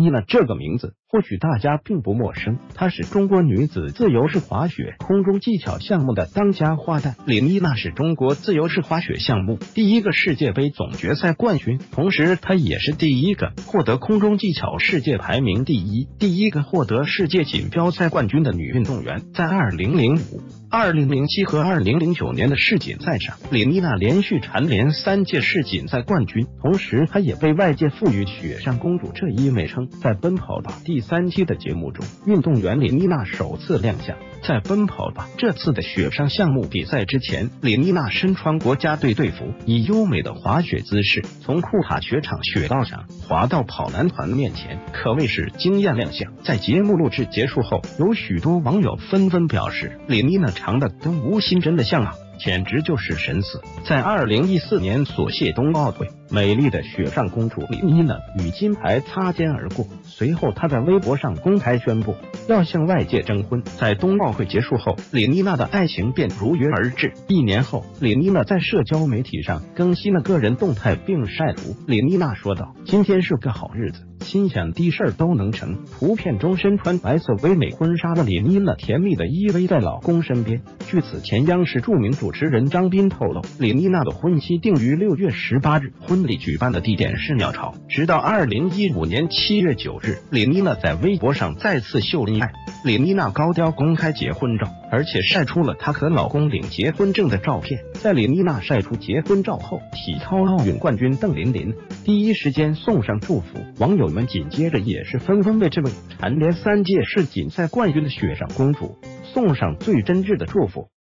妮娜这个名字或许大家并不陌生，她是中国女子自由式滑雪空中技巧项目的当家花旦。李妮娜是中国自由式滑雪项目第一个世界杯总决赛冠军，同时她也是第一个获得空中技巧世界排名第一、第一个获得世界锦标赛冠军的女运动员。在2005、2007和2009年的世锦赛上，李妮娜连续蝉联3届世锦赛冠军，同时她也被外界赋予雪上公主这一美称。在奔跑吧第3期的节目中，运动员李妮娜首次亮相。在奔跑吧这次的雪上项目比赛之前，李妮娜身穿国家队队服，以优美的滑雪姿势从库塔雪场雪道上滑到跑男团面前，可谓是惊艳亮相。在节目录制结束后，有许多网友纷纷表示，李妮娜长得跟吴欣真的像啊，简直就是神似。在2014年索契冬奥会，美丽的雪上公主李妮娜与金牌擦肩而过，随后她在微博上公开宣布要向外界征婚。在冬奥会结束后，李妮娜的爱情便如约而至。1年后，李妮娜在社交媒体上更新了个人动态并晒图。李妮娜说道：“今天是个好日子，心想的事儿都能成。”图片中身穿白色唯美婚纱的李妮娜甜蜜地依偎在老公身边。据此前央视著名主持人张斌透露，李妮娜的婚期定于6月18日，婚礼举办的地点是鸟巢。直到2015年7月9日，李妮娜在微博上再次秀恩爱。李妮娜高调公开结婚照，而且晒出了她和老公领结婚证的照片。在李妮娜晒出结婚照后，体操奥运冠军邓琳琳第一时间送上祝福，网友们紧接着也是纷纷为这位蝉联3届世锦赛冠军的雪上公主送上最真挚的祝福。